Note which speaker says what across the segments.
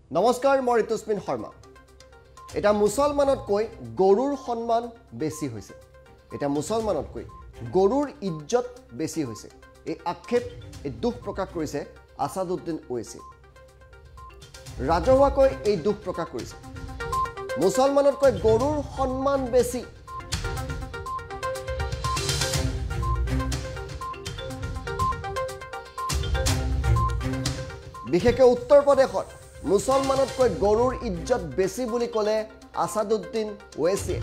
Speaker 1: নমস্কাৰ মই ঋতুস্মিন শৰ্মা এটা মুছলমানতকৈ গৰুৰ সম্মান বেছি হৈছে এটা মুছলমানতকৈ গৰুৰ ইজ্জত বেছি হৈছে এই আক্ষেপ এই দুখ প্ৰকাশ কৰিছে আসাদুদ্দিন ওৱেইছি ৰাজহুৱাকৈ এই দুখ প্ৰকাশ কৰিছে মুছলমানতকৈ গৰুৰ সম্মান বেছি বিশেষকৈ উত্তৰ প্ৰদেশত মুছলমানতকৈ গৰুৰ ইজ্জত বেছি বুলি ক'লে আসাদুদ্দিন ওৱেইছি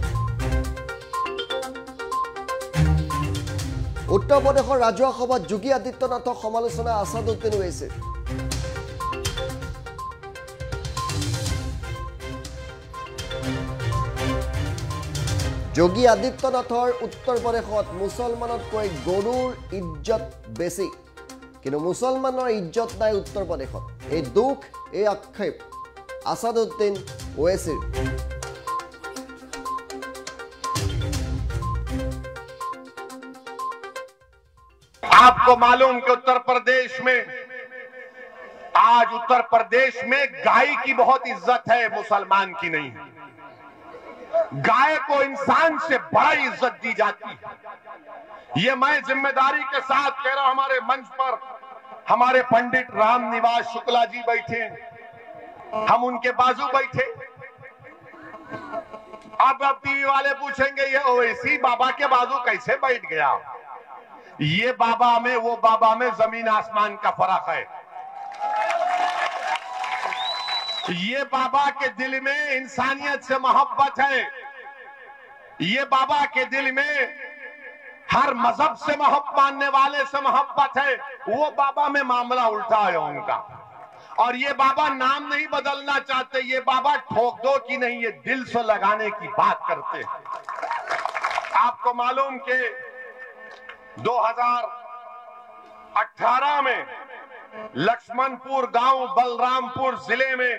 Speaker 1: উত্তৰ প্ৰদেশৰ ৰাজহুৱা সভাত যোগী আদিত্যনাথক সমালোচনা আসাদুদ্দিন ওৱেইছি যোগী আদিত্যনাথৰ উত্তৰ প্ৰদেশত মুছলমানতকৈ গৰুৰ ইজ্জত বেছি কিন্তু মুছলমানৰ ইজ্জত নাই উত্তৰ প্ৰদেশত এই দুখ এই আক্ষেপ আসাদুদ্দিন ওৱেইছিৰ
Speaker 2: आपको मालूम कि उत्तर प्रदेश में गाय की बहुत इज्जत है, मुसलमान की नहीं है। गाय को इंसान से बड़ा इज्जत दी जाती है। ये मैं जिम्मेदारी के साथ कह रहा हूं। हमारे मंच पर हमारे पंडित रामनिवास शुक्ला जी बैठे, हम उनके बाजू बैठे। अब टीवी वाले पूछेंगे ये ओवैसी बाबा के बाजू कैसे बैठ गया? ये बाबा में वो बाबा में जमीन आसमान का फर्क है। ये बाबा के दिल में इंसानियत से मोहब्बत है। ये बाबा के दिल में हर मजहब से मोहब्बत मानने वाले से मोहब्बत है। वो बाबा में मामला उल्टा है उनका। और ये बाबा नाम नहीं बदलना चाहते। ये बाबा ठोक दो कि नहीं, ये दिल से लगाने की बात करते हैं। आपको मालूम के 2018 में लक्ष्मणपुर गांव बलरामपुर जिले में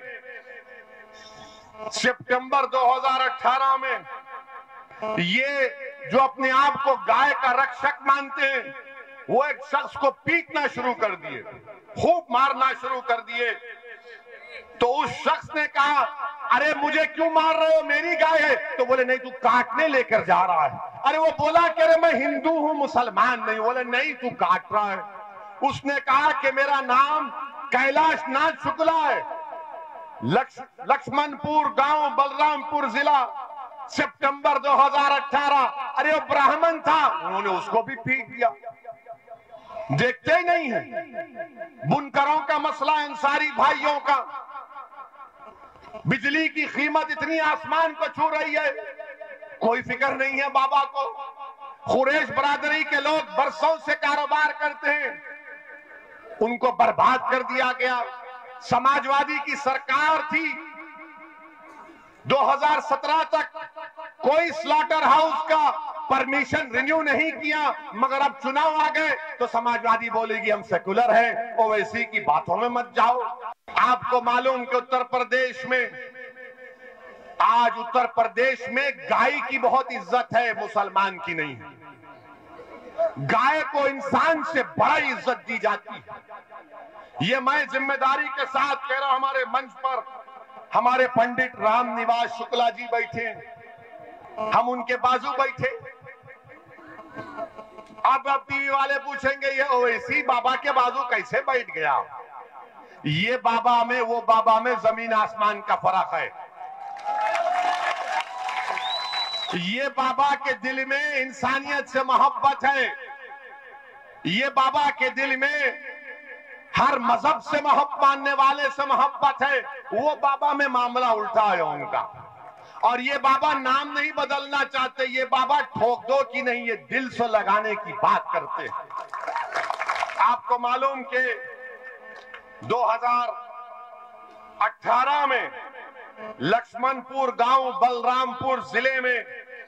Speaker 2: सितंबर 2018 में ये जो अपने आप को गाय का रक्षक मानते हैं वो एक शख्स को पीटना शुरू कर दिए, खूब मारना शुरू कर दिए। तो उस शख्स ने कहा अरे मुझे क्यों मार रहे हो, मेरी गाय है। तो बोले नहीं तू काटने लेकर जा रहा है। अरे वो बोला कि अरे मैं हिंदू हूं मुसलमान नहीं। बोले नहीं तू काट रहा है। उसने कहा कि मेरा नाम कैलाश नाथ शुक्ला है, लक्ष्मणपुर गांव बलरामपुर जिला, सितंबर 2018। अरे वो ब्राह्मण था, उन्होंने उसको भी पीट दिया। देखते ही नहीं है बुनकरों का मसला, अंसारी भाइयों का। बिजली की कीमत इतनी आसमान को छू रही है, कोई फिक्र नहीं है बाबा को। कुरैश बरादरी के लोग बरसों से कारोबार करते हैं, उनको बर्बाद कर दिया गया। समाजवादी की सरकार थी, 2017 तक कोई स्लॉटर हाउस का परमिशन रिन्यू नहीं किया। मगर अब चुनाव आ गए तो समाजवादी बोलेगी हम सेकुलर हैं, ओवैसी की बातों में मत जाओ। आपको मालूम कि उत्तर प्रदेश में गाय की बहुत इज्जत है, मुसलमान की नहीं है। गाय को इंसान से बड़ा इज्जत दी जाती है। ये मैं जिम्मेदारी के साथ कह रहा हूं। हमारे मंच पर हमारे पंडित रामनिवास शुक्ला जी बैठे, हम उनके बाजू बैठे। अब टीवी वाले पूछेंगे ये ओवैसी बाबा के बाजू कैसे बैठ गया? ये बाबा में वो बाबा में जमीन आसमान का फर्क है। ये बाबा के दिल में इंसानियत से मोहब्बत है। ये बाबा के दिल में हर मजहब से मोहब्बत मानने वाले से मोहब्बत है। वो बाबा में मामला उल्टा है उनका। और ये बाबा नाम नहीं बदलना चाहते। ये बाबा ठोक दो कि नहीं, ये दिल से लगाने की बात करते हैं। आपको मालूम के 2018 में लक्ष्मणपुर गांव बलरामपुर जिले में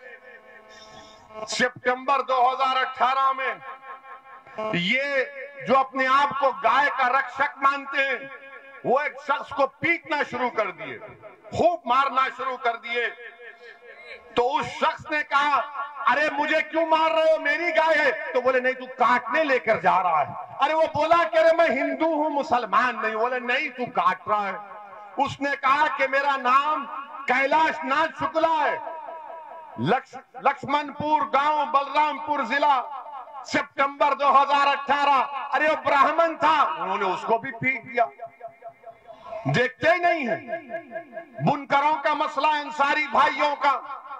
Speaker 2: सितंबर 2018 में ये जो अपने आप को गाय का रक्षक मानते हैं वो एक शख्स को पीटना शुरू कर दिए, खूब मारना शुरू कर दिए। तो उस शख्स ने कहा अरे मुझे क्यों मार रहे हो, मेरी गाय है। तो बोले नहीं तू काटने लेकर जा रहा है। अरे वो बोला कि अरे मैं हिंदू हूं मुसलमान नहीं। बोले नहीं तू काट रहा है। उसने कहा कि मेरा नाम कैलाश नाथ शुक्ला है। लक्ष्मणपुर गांव, बलरामपुर जिला, सितंबर 2018। अरे वो ब्राह्मण था, उन्होंने उसको भी पीट दिया। देखते ही नहीं है बुनकरों का मसला, अंसारी भाइयों का।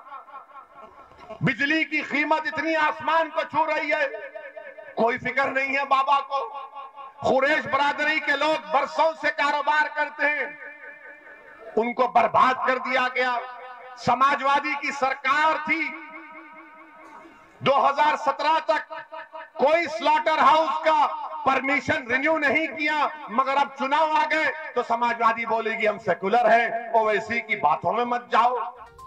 Speaker 2: बिजली की कीमत इतनी आसमान को छू रही है, कोई फिक्र नहीं है बाबा को। कुरैश बरादरी के लोग बरसों से कारोबार करते हैं, उनको बर्बाद कर दिया गया। समाजवादी की सरकार थी, 2017 तक कोई स्लॉटर हाउस का परमिशन रिन्यू नहीं किया, मगर अब चुनाव आ गए तो समाजवादी बोलेगी हम सेकुलर हैं। ओवैसी की बातों में मत जाओ।